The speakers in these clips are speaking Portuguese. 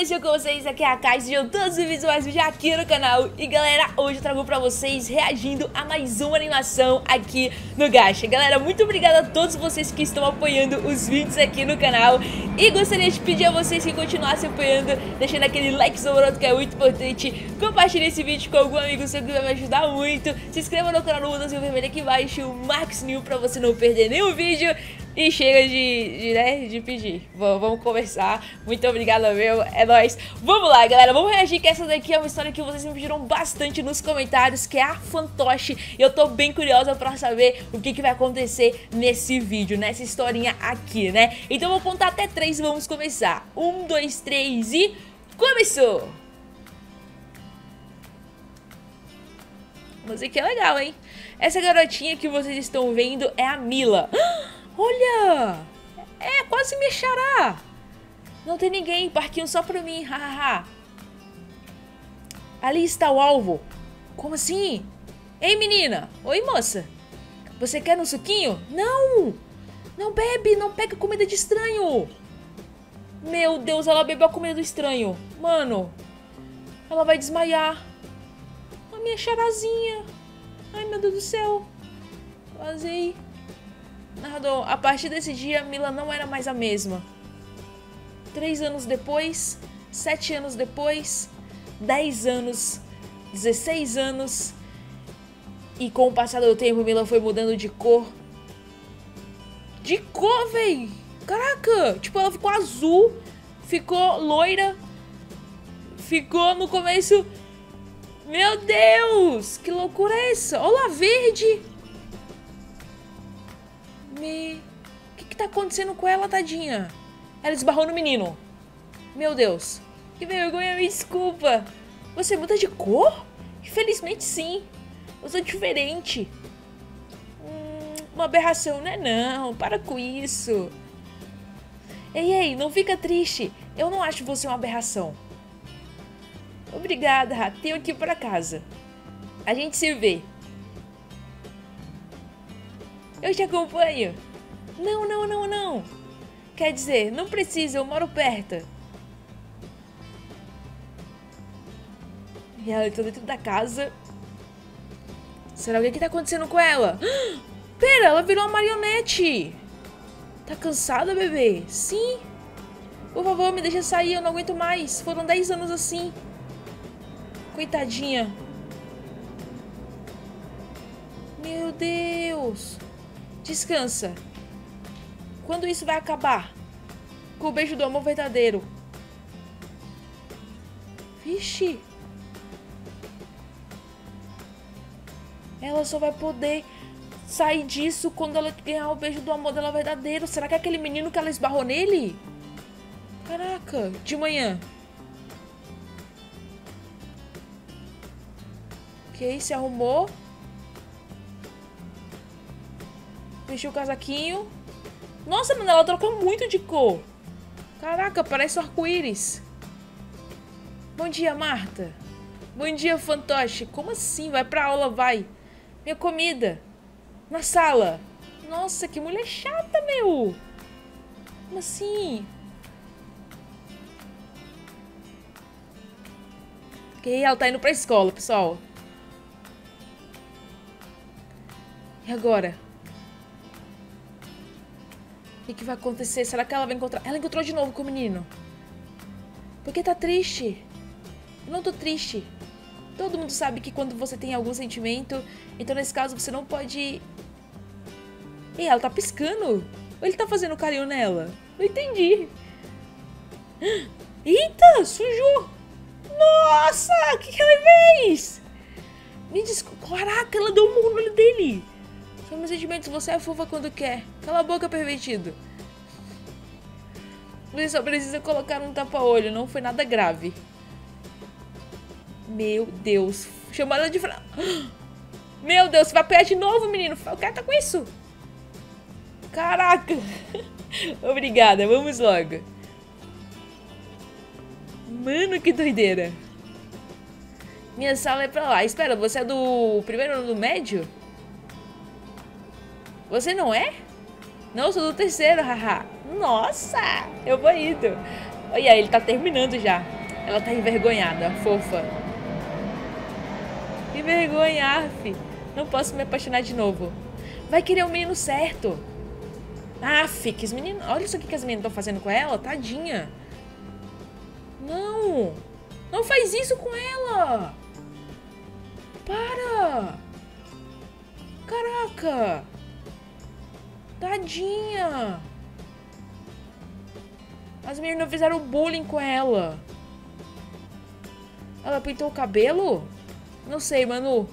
mexeu com vocês? Aqui é a Kai, sejam todos bem-vindos a mais um vídeo aqui no canal. E galera, hoje eu trago pra vocês reagindo a mais uma animação aqui no Gacha. Galera, muito obrigada a todos vocês que estão apoiando os vídeos aqui no canal. E gostaria de pedir a vocês que continuassem apoiando, deixando aquele like maroto que é muito importante. Compartilhe esse vídeo com algum amigo seu que vai me ajudar muito. Se inscreva no canal no botãozinho vermelho aqui embaixo, marque o sininho pra você não perder nenhum vídeo. E chega de pedir. Vamos conversar. Muito obrigada, meu. É nóis. Vamos lá, galera. Vamos reagir, que essa daqui é uma história que vocês me pediram bastante nos comentários, que é a Fantoche. E eu tô bem curiosa pra saber o que vai acontecer nesse vídeo, nessa historinha aqui, né? Então eu vou contar até 3 e vamos começar. 1, 2, 3 e... começou! Música é legal, hein? Essa garotinha que vocês estão vendo é a Mila. Olha! É, quase me achará. Não tem ninguém, parquinho só pra mim, hahaha. Ali está o alvo. Como assim? Ei, menina! Oi, moça! Você quer um suquinho? Não! Não bebe, não pega comida de estranho! Meu Deus, ela bebeu a comida do estranho. Mano, ela vai desmaiar. A minha charazinha. Ai, meu Deus do céu. Vazei. Narrador, a partir desse dia, Mila não era mais a mesma. 3 anos depois, 7 anos depois, 10 anos, 16 anos. E com o passar do tempo, Mila foi mudando de cor. De cor, véi! Caraca! Tipo, ela ficou azul, ficou loira, ficou no começo... Meu Deus! Que loucura é essa? Olha lá, verde! O que tá acontecendo com ela, tadinha? Ela esbarrou no menino. Meu Deus. Que vergonha, me desculpa. Você muda de cor? Infelizmente sim. Eu sou diferente. Uma aberração, né? Não, para com isso. Ei, não fica triste. Eu não acho você uma aberração. Obrigada, tenho que ir pra casa. A gente se vê. Eu te acompanho. Não. Quer dizer, não precisa, eu moro perto. E ela entrou dentro da casa. Será o que tá acontecendo com ela? Pera, ela virou uma marionete. Tá cansada, bebê? Sim. Por favor, me deixa sair, eu não aguento mais. Foram 10 anos assim. Coitadinha. Meu Deus. Descansa. Quando isso vai acabar? Com o beijo do amor verdadeiro. Vixe. Ela só vai poder sair disso quando ela ganhar o beijo do amor dela verdadeiro. Será que é aquele menino que ela esbarrou nele? Caraca, de manhã. Ok, se arrumou. Vestiu o casaquinho. Nossa, mano, ela troca muito de cor. Caraca, parece um arco-íris. Bom dia, Marta. Bom dia, Fantoche. Como assim? Vai pra aula, vai. Minha comida. Na sala. Nossa, que mulher chata, meu. Como assim? Ok, ela tá indo pra escola, pessoal. E agora? O que vai acontecer? Será que ela vai encontrar... Ela encontrou de novo com o menino. Por que tá triste? Eu não tô triste. Todo mundo sabe que quando você tem algum sentimento, então nesse caso você não pode... Ei, ela tá piscando. Ou ele tá fazendo carinho nela? Não entendi. Eita, sujou. Nossa, o que ela fez? Me desculpa. Caraca, ela deu um murro no olho dele. São meus sentimentos, você é fofa quando quer. Cala a boca, pervertido. Você só precisa colocar um tapa-olho, não foi nada grave. Meu Deus. Chamou ela de... Meu Deus, você vai apanhar de novo, menino. O cara tá com isso. Caraca. Obrigada, vamos logo. Mano, que doideira. Minha sala é pra lá. Espera, você é do primeiro ano do médio? Você não é? Não, eu sou do terceiro, haha. Nossa, eu vou indo. Olha, ele tá terminando já. Ela tá envergonhada, fofa. Que vergonha, Aff. Não posso me apaixonar de novo. Vai querer o menino certo. Aff, que os meninos... Olha isso aqui que as meninas estão fazendo com ela. Tadinha. Não. Não faz isso com ela. Para. Caraca. Tadinha. As meninas fizeram bullying com ela. Ela pintou o cabelo? Não sei, Manu.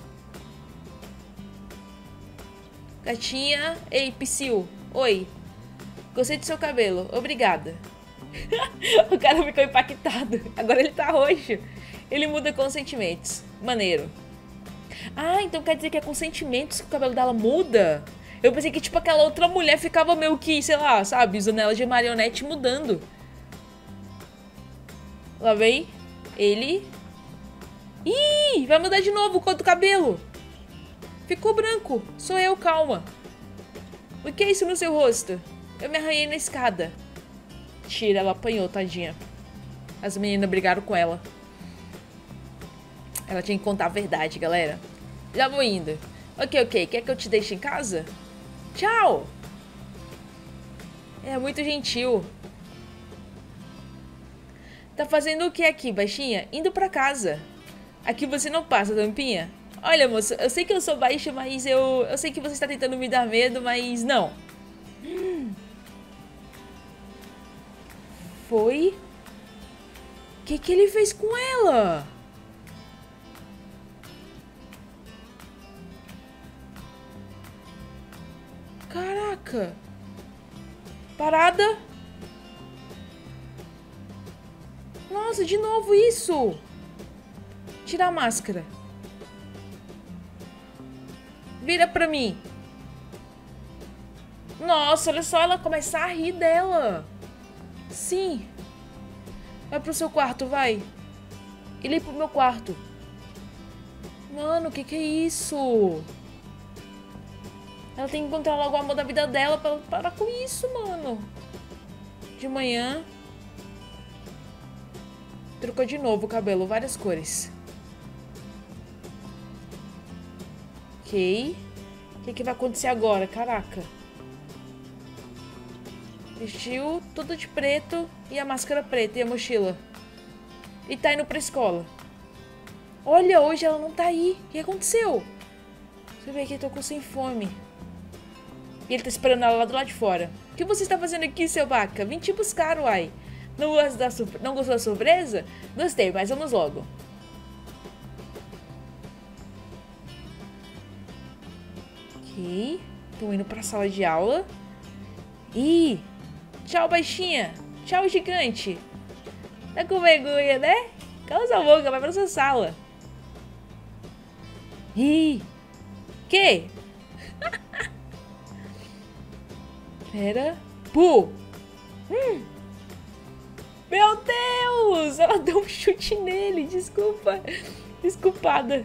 Gatinha. Ei, Psyu. Oi. Gostei do seu cabelo. Obrigada. O cara ficou impactado. Agora ele tá roxo. Ele muda com sentimentos. Maneiro. Ah, então quer dizer que é com sentimentos que o cabelo dela muda? Eu pensei que tipo aquela outra mulher ficava meio que, sei lá, sabe, usando ela de marionete mudando. Lá vem ele. Ih, vai mudar de novo o cor do cabelo. Ficou branco. Sou eu, calma. O que é isso no seu rosto? Eu me arranhei na escada. Tira, ela apanhou, tadinha. As meninas brigaram com ela. Ela tinha que contar a verdade, galera. Já vou indo. Ok. Quer que eu te deixe em casa? Tchau. É muito gentil. Tá fazendo o que aqui, baixinha? Indo pra casa. Aqui você não passa, tampinha. Olha, moça, eu sei que eu sou baixa, mas eu sei que você está tentando me dar medo, mas não. Foi? O que ele fez com ela? Caraca. Parada. Nossa, de novo isso. Tira a máscara. Vira pra mim. Nossa, olha só ela começar a rir dela. Sim. Vai pro seu quarto, vai. E limpa pro meu quarto. Mano, o que é isso? Ela tem que encontrar logo o amor da vida dela pra parar com isso, mano. De manhã. Trocou de novo o cabelo, várias cores. Ok. O que vai acontecer agora? Caraca. Vestiu tudo de preto e a máscara preta e a mochila. E tá indo pra escola. Olha, hoje ela não tá aí. O que aconteceu? Deixa eu ver aqui, tô com sem fome. E ele tá esperando ela lá do lado de fora. O que você está fazendo aqui, seu vaca? Vim te buscar, uai. Não gostou da surpresa? Gostei, mas vamos logo. Ok. Tô indo pra sala de aula. Ih! Tchau, baixinha. Tchau, gigante. Tá com vergonha, né? Cala sua boca, vai pra sua sala. Ih! Que? Pera. Pu! Meu Deus! Ela deu um chute nele. Desculpa. Desculpada.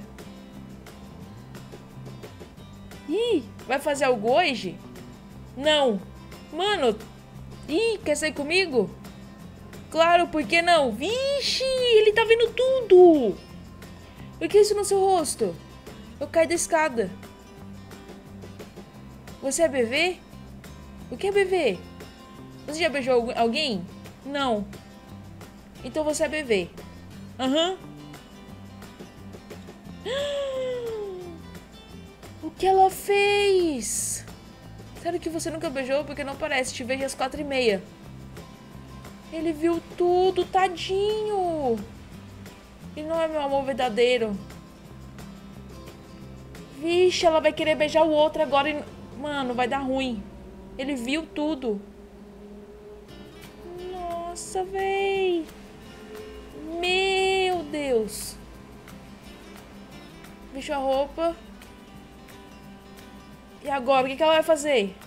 Ih! Vai fazer algo hoje? Não. Mano. Ih, quer sair comigo? Claro, por que não? Vixe! Ele tá vendo tudo! O que é isso no seu rosto? Eu caí da escada. Você é bebê? O que é bebê? Você já beijou alguém? Não. Então você é bebê. Aham. O que ela fez? Sério que você nunca beijou? Porque não parece. Te vejo às 4h30. Ele viu tudo, tadinho. E não é meu amor verdadeiro. Vixe, ela vai querer beijar o outro agora e... Mano, vai dar ruim. Ele viu tudo. Nossa, véi. Meu Deus. Vestiu a roupa. E agora, o que ela vai fazer?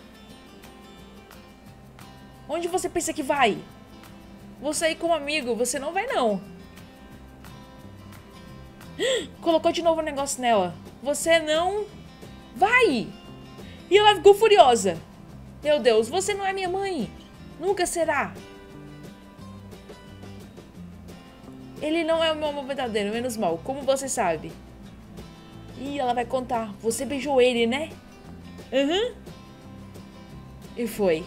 Onde você pensa que vai? Vou sair com um amigo. Você não vai, não. Colocou de novo o negócio nela. Você não vai. E ela ficou furiosa. Meu Deus, você não é minha mãe. Nunca será. Ele não é o meu amor verdadeiro, menos mal. Como você sabe? Ih, ela vai contar. Você beijou ele, né? Uhum. E foi.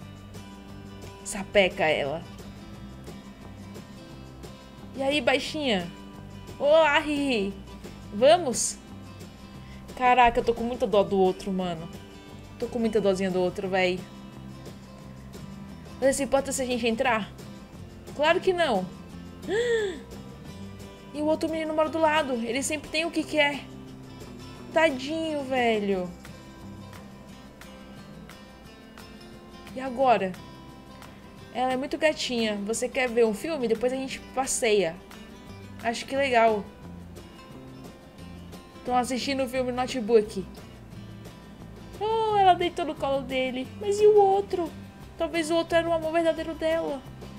Sapeca ela. E aí, baixinha? Olá, Riri. Vamos? Caraca, eu tô com muita dó do outro, mano. Tô com muita dózinha do outro, véi. Mas se importa se a gente entrar? Claro que não. E o outro menino mora do lado. Ele sempre tem o que quer. Tadinho, velho. E agora? Ela é muito gatinha. Você quer ver um filme? Depois a gente passeia. Acho que legal. Estão assistindo o filme Notebook. Oh, ela deitou no colo dele. Mas e o outro? Talvez o outro era o amor verdadeiro dela.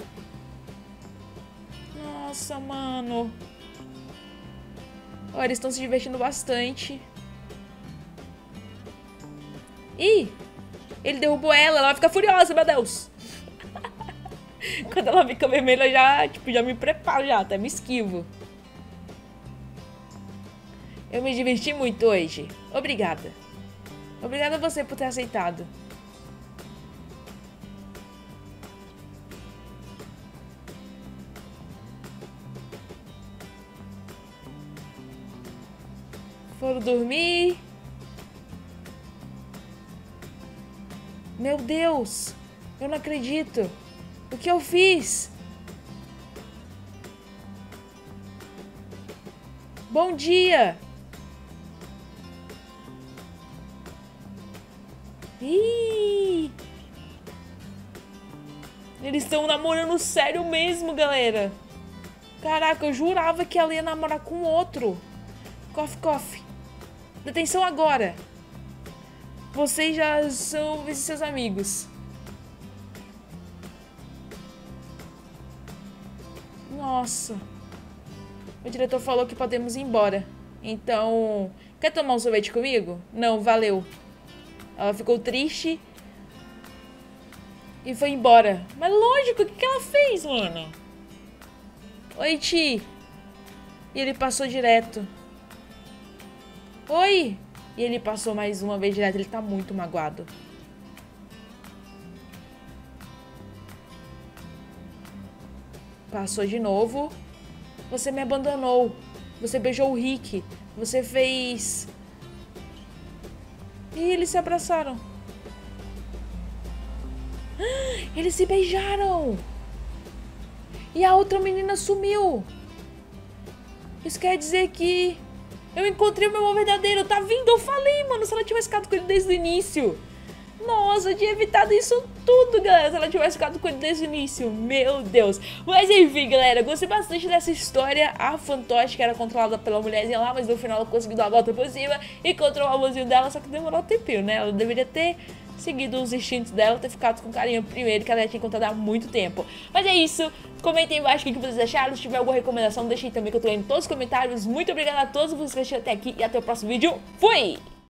Nossa, mano. Olha, eles estão se divertindo bastante. Ih! Ele derrubou ela. Ela vai ficar furiosa, meu Deus. Quando ela fica vermelha, eu já me preparo, até me esquivo. Eu me diverti muito hoje. Obrigada. Obrigada a você por ter aceitado. Foram dormir. Meu Deus. Eu não acredito. O que eu fiz? Bom dia. Ih! Eles estão namorando sério mesmo, galera. Caraca, eu jurava que ela ia namorar com outro. Coffee, coffee. Detenção agora. Vocês já são seus amigos. Nossa. O diretor falou que podemos ir embora. Então, quer tomar um sorvete comigo? Não, valeu. Ela ficou triste e foi embora. Mas lógico, o que ela fez, mano? Oi, Ti. E ele passou direto. Oi. E ele passou mais uma vez direto. Ele tá muito magoado. Passou de novo. Você me abandonou. Você beijou o Rick. Você fez... E eles se abraçaram. Eles se beijaram. E a outra menina sumiu. Isso quer dizer que eu encontrei o meu amor verdadeiro. Tá vindo? Eu falei, mano. Se ela tivesse ficado com ele desde o início. Nossa, eu tinha evitado isso tudo, galera. Se ela tivesse ficado com ele desde o início. Meu Deus. Mas enfim, galera. Gostei bastante dessa história. A fantoche que era controlada pela mulherzinha lá. Mas no final ela conseguiu dar a volta por cima. Encontrou o amorzinho dela. Só que demorou um tempinho, né? Ela deveria ter seguido os instintos dela. Ter ficado com carinho primeiro. Que ela já tinha encontrado há muito tempo. Mas é isso. Comentem embaixo o que vocês acharam. Se tiver alguma recomendação, deixem também que eu tô lendo todos os comentários. Muito obrigada a todos vocês que assistiram até aqui. E até o próximo vídeo. Fui!